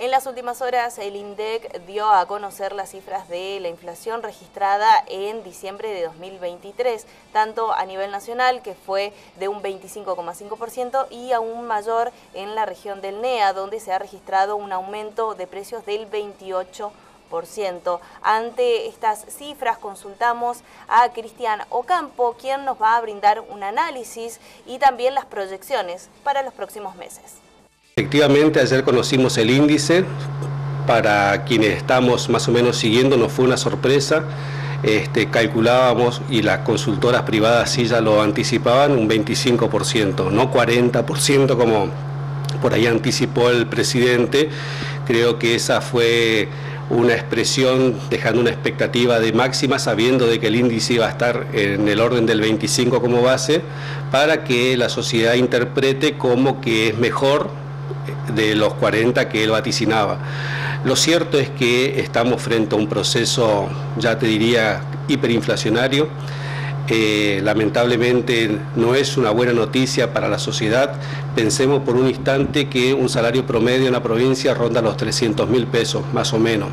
En las últimas horas, el INDEC dio a conocer las cifras de la inflación registrada en diciembre de 2023, tanto a nivel nacional, que fue de un 25,5%, y aún mayor en la región del NEA, donde se ha registrado un aumento de precios del 28%. Ante estas cifras consultamos a Cristian Ocampo, quien nos va a brindar un análisis y también las proyecciones para los próximos meses. Efectivamente, ayer conocimos el índice. Para quienes estamos más o menos siguiendo, nos fue una sorpresa. Calculábamos, y las consultoras privadas sí ya lo anticipaban, un 25%, no 40% como por ahí anticipó el presidente. Creo que esa fue una expresión dejando una expectativa de máxima, sabiendo de que el índice iba a estar en el orden del 25 como base, para que la sociedad interprete como que es mejor de los 40 que él vaticinaba. Lo cierto es que estamos frente a un proceso, ya te diría, hiperinflacionario. Lamentablemente no es una buena noticia para la sociedad. Pensemos por un instante que un salario promedio en la provincia ronda los 300.000 pesos, más o menos,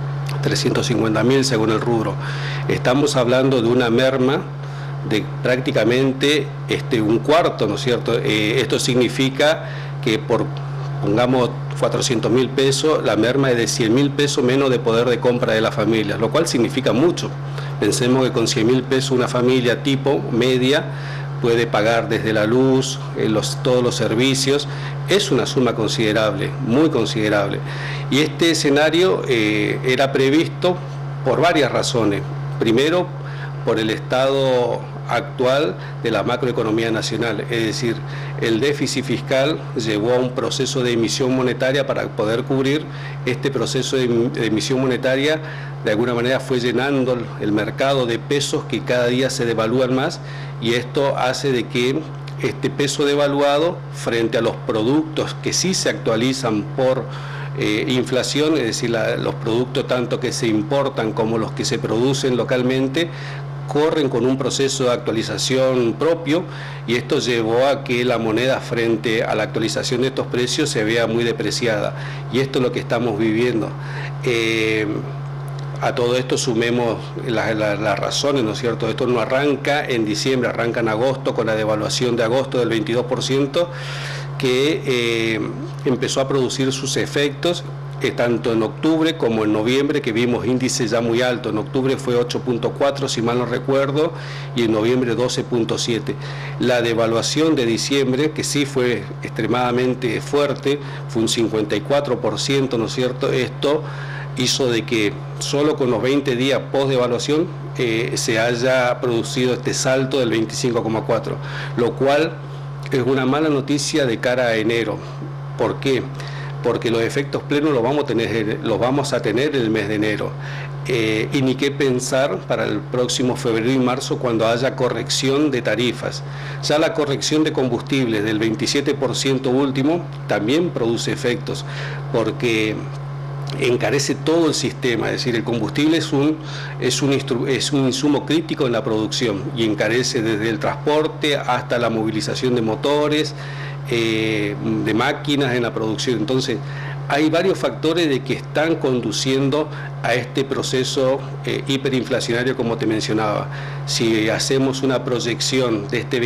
350.000 según el rubro. Estamos hablando de una merma de prácticamente un cuarto, ¿no es cierto? Esto significa que pongamos 400.000 pesos, la merma es de 100.000 pesos menos de poder de compra de las familias, lo cual significa mucho. Pensemos que con 100.000 pesos una familia tipo media puede pagar desde la luz, todos los servicios. Es una suma considerable, muy considerable. Y este escenario era previsto por varias razones. Primero, por el estado actual de la macroeconomía nacional, es decir, el déficit fiscal llevó a un proceso de emisión monetaria para poder cubrir. Este proceso de emisión monetaria de alguna manera fue llenando el mercado de pesos que cada día se devalúan más, y esto hace de que este peso devaluado frente a los productos que sí se actualizan por inflación, es decir, los productos tanto que se importan como los que se producen localmente, corren con un proceso de actualización propio, y esto llevó a que la moneda frente a la actualización de estos precios se vea muy depreciada, y esto es lo que estamos viviendo. A todo esto sumemos las razones, ¿no es cierto? Esto no arranca en diciembre, arranca en agosto con la devaluación de agosto del 22%, que empezó a producir sus efectos tanto en octubre como en noviembre, que vimos índices ya muy altos. En octubre fue 8.4, si mal no recuerdo, y en noviembre 12.7. La devaluación de diciembre, que sí fue extremadamente fuerte, fue un 54%, ¿no es cierto? Esto hizo de que solo con los 20 días post-devaluación se haya producido este salto del 25,4, lo cual es una mala noticia de cara a enero. ¿Por qué? Porque los efectos plenos los vamos a tener en el mes de enero. Y ni qué pensar para el próximo febrero y marzo, cuando haya corrección de tarifas. Ya la corrección de combustibles del 27% último también produce efectos, porque encarece todo el sistema. Es decir, el combustible es un insumo crítico en la producción, y encarece desde el transporte hasta la movilización de motores, de máquinas en la producción. Entonces hay varios factores de que están conduciendo a este proceso hiperinflacionario, como te mencionaba. Si hacemos una proyección de este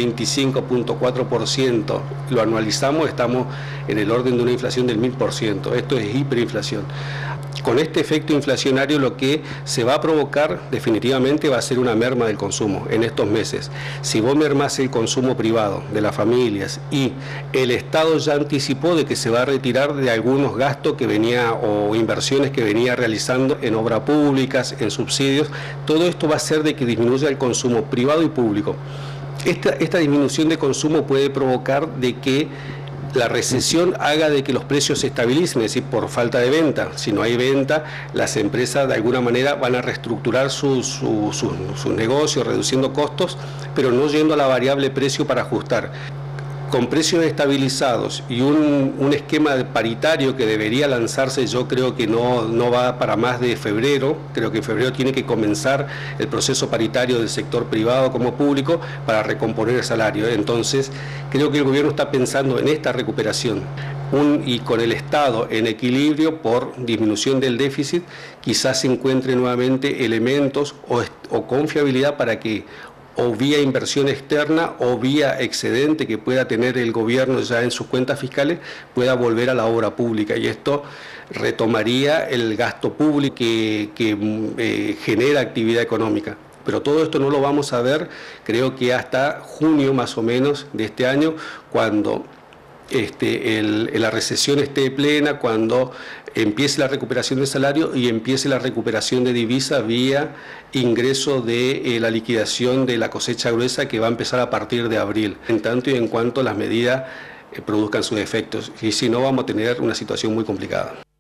25.4%, lo anualizamos, estamos en el orden de una inflación del 1000%. Esto es hiperinflación. Con este efecto inflacionario, lo que se va a provocar definitivamente va a ser una merma del consumo en estos meses. Si vos mermás el consumo privado de las familias, y el Estado ya anticipó de que se va a retirar de algunos gastos que venía, o inversiones que venía realizando en obras públicas, en subsidios, todo esto va a hacer de que disminuya el consumo privado y público. Esta disminución de consumo puede provocar de que la recesión haga de que los precios se estabilicen, es decir, por falta de venta. Si no hay venta, las empresas de alguna manera van a reestructurar sus negocios, reduciendo costos, pero no yendo a la variable precio para ajustar. Con precios estabilizados y un esquema paritario que debería lanzarse, yo creo que no va para más de febrero. Creo que en febrero tiene que comenzar el proceso paritario del sector privado como público para recomponer el salario. Entonces, creo que el gobierno está pensando en esta recuperación. y con el Estado en equilibrio por disminución del déficit, quizás se encuentre nuevamente elementos o confiabilidad para que o vía inversión externa o vía excedente que pueda tener el gobierno ya en sus cuentas fiscales, pueda volver a la obra pública, y esto retomaría el gasto público que genera actividad económica. Pero todo esto no lo vamos a ver, creo que hasta junio más o menos de este año, cuando la recesión esté plena, cuando empiece la recuperación del salario y empiece la recuperación de divisa vía ingreso de la liquidación de la cosecha gruesa, que va a empezar a partir de abril, en tanto y en cuanto las medidas produzcan sus efectos, y si no vamos a tener una situación muy complicada.